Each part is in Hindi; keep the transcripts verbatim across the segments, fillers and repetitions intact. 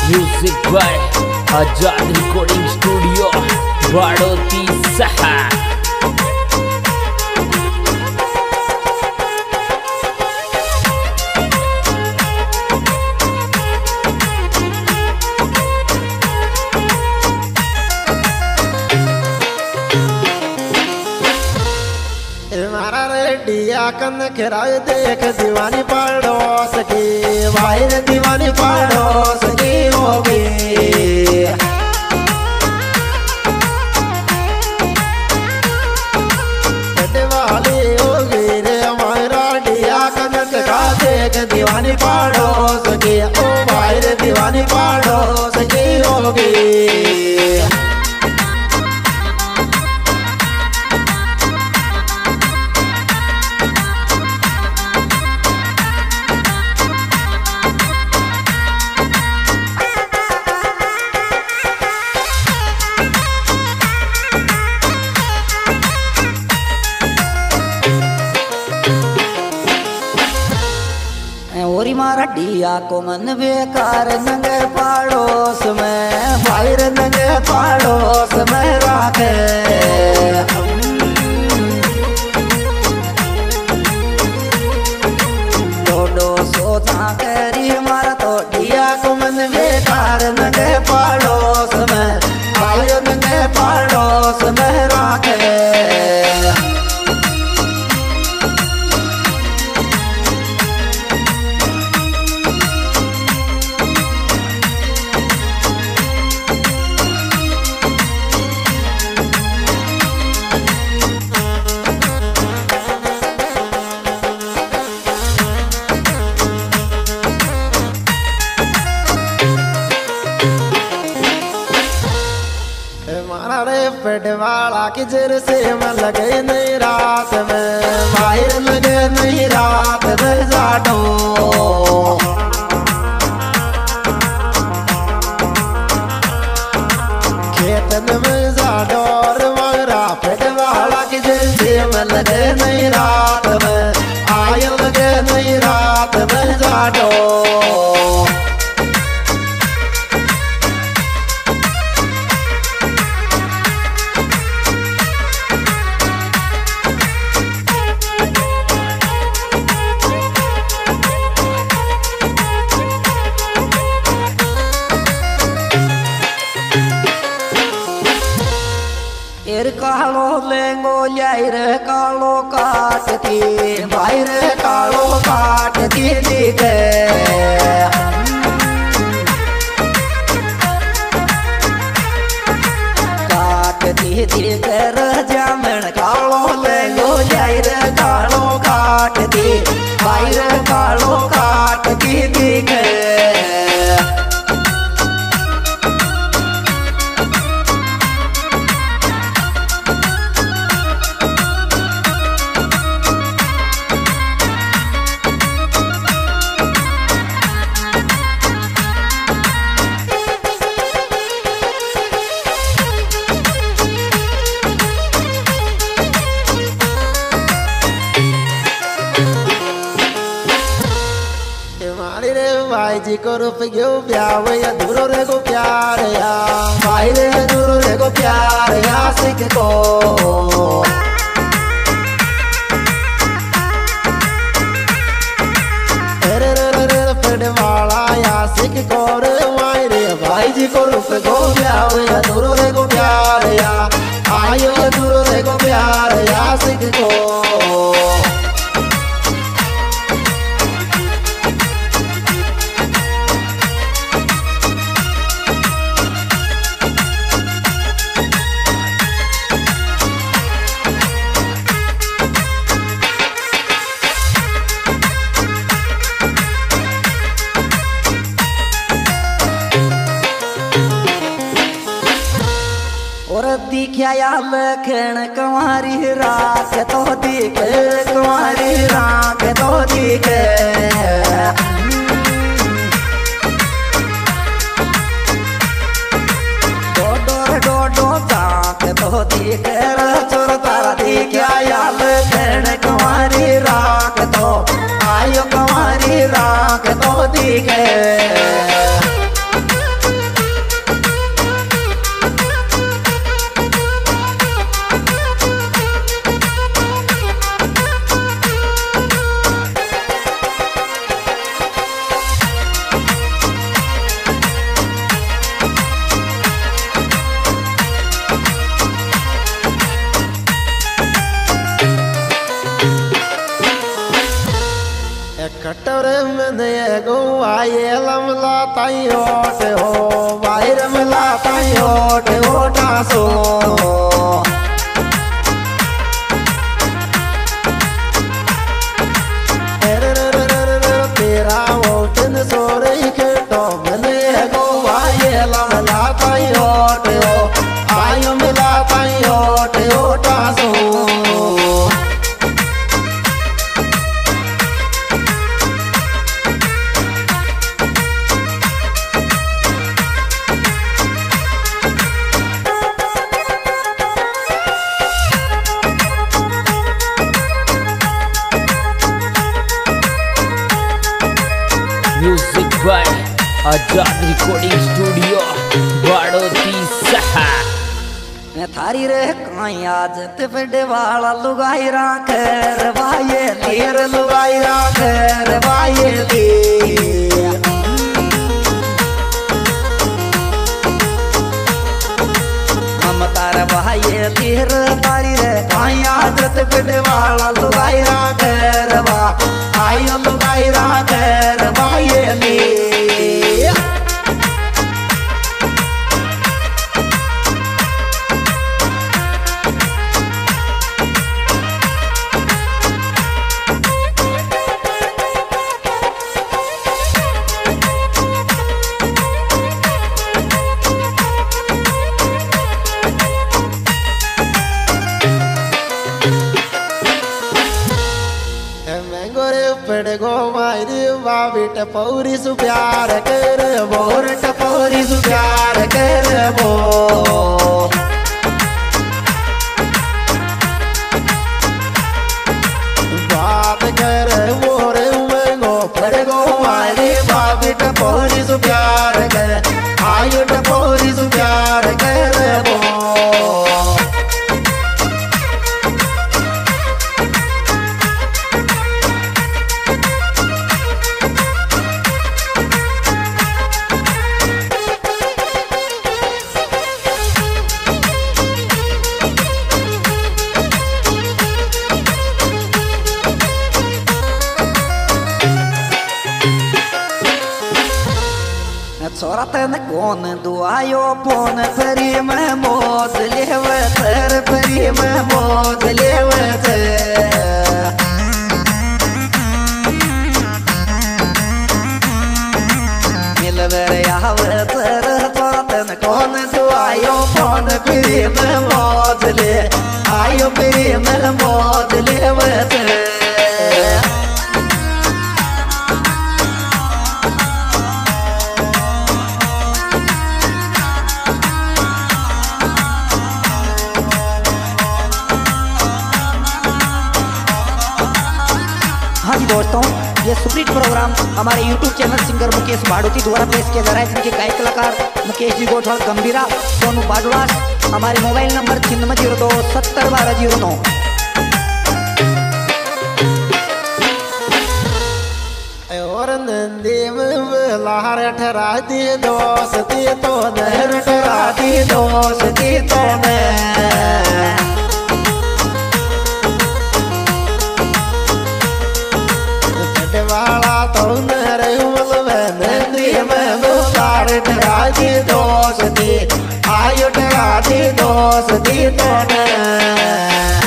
Music by Azad recording studio Badoti सहा। डिया कन खराय देख दीवानी पड़ोस की वाहिर दीवानी पड़ोस की होगी। वाली होगी रे हमारा डिया कन खरा देख दीवानी पड़ोस की ओ वाहिर दीवानी पड़ोस की होगी। ओरी मारा डिया को मन बेकार नंगे पड़ोस में बाहर नंगे पड़ोस में राखे। डोडो सोचा करी मारा तो डिया को मन बेकार नंगे पड़ोस में बाहर नंगे पड़ोस में राखे। पेट वाला की जर से मन लगे नहीं रात में बाहर लगे नहीं रात में जाडो। खेतन में जाडो मगरा पेट वाला की जर से मन लगे नहीं रात में आय लगे नहीं रात में जाडो। एर कालो लेंगो यार कालो काटती बाहर कालो काटती दिखे। काटती दिखे जामन कालो लेंगो यार कालो काटती बाहर कालो काटती दिखे। भाई जी को रूप गयो ब्याह या दूरो रे को प्यार या भाई रे दूरो रे को प्यार या सिख को। रे रे रे रे पेड़ वाला या सिख को रे भाई रे भाई जी को रूप गयो ब्याह या दूरो रे को प्यार या आयो या दूरो रे को प्यार या सिख को। दिखया लखन कुंवारी राख तो दिखे कुंवारी राख तो दिखे। डोडो डोडो जाक तो दिखे चोर तारा दिखया लखन कुंवारी राख तो आयो कुंवारी राख तो दिखे। मैंने गो आये लमला ताई ओट हो वायर मिला ताई ओट ओटा सो तेरा ओटन सोरे के तो मैंने गो आये लमला ताई ओट हो आयो मिला ताई ओट ओटा सो music by Azad recording studio Badoti सहा थारी रे काई आज ते बड़े वाला लुगाई राख रवाये तीर लुगाई राख रवाये दी हम तार वाये तीर थारी रे काई आज ते बड़े वाला लुगाई राख रवा आयो लुगाई राख रवाये दी गो मायरी बाबी टपौरी सु प्यार कर बोर टपौरी सु प्यार कर बो बात कर बोर मंगो पर गो मायरी बाबी टपौरी सु प्यार कर आयु टपौरी सु प्यार कर बो छोरा तन कौन दुआयो पोन परी में मोद लेवे तर परी में मोद लेवे मिलवे आवे तर छोरा तन कौन दुआयो पोन परी में मोद ले आयो परी में मोद लेवे हाँ जी दोस्तों, ये सुपरहिट प्रोग्राम हमारे YouTube channel singer Mukesh Badoti द्वारा पेश किया जा रहा है, जिनके गायक कलाकार मुकेश जी गोठल गंभीरा सोनू बाजवास। हमारे मोबाइल नंबर छिन्नवे जीरो दो सत्तर बारह जीरो नौ। और नंदी में लहर ठरा दी दोस्ती तो नहर ठरा दी दोस्ती तो मैं वाला तो नरे नंदी में लहर ठरा दी दोस्ती आयु ठरा दी दोस्ती तो मैं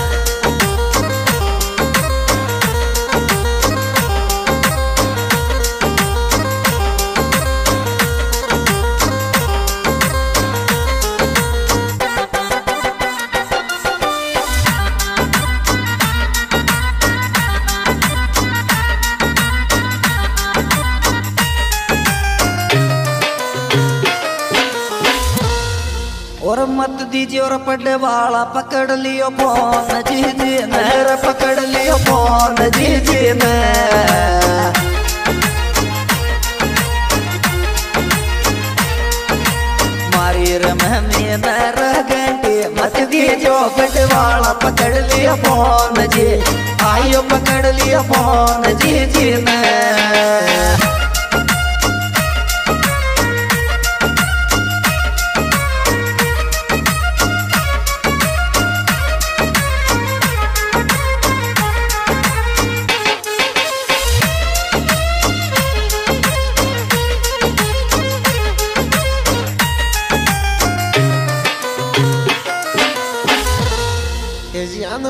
और मत दीजिए और पड़े वाला पकड़ लियो फोन जी जी नहर पकड़ लियो फोन जी जी मैं मारी रमहमी नहर घंटी मत दीजिए पड़े वाला पकड़ लियो फोन जी आइयो पकड़ लियो फोन जी जी मैं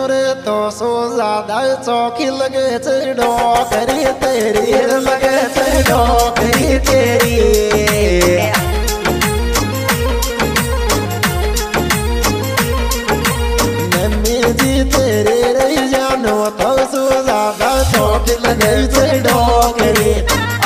रे तो सो ज्यादा चौकी लगे छे डोकरी तेरी लगे छे डोकरी तेरी मम्मी जी तेरे रही जानो तो सो ज्यादा चौकी लगे छे डोकरी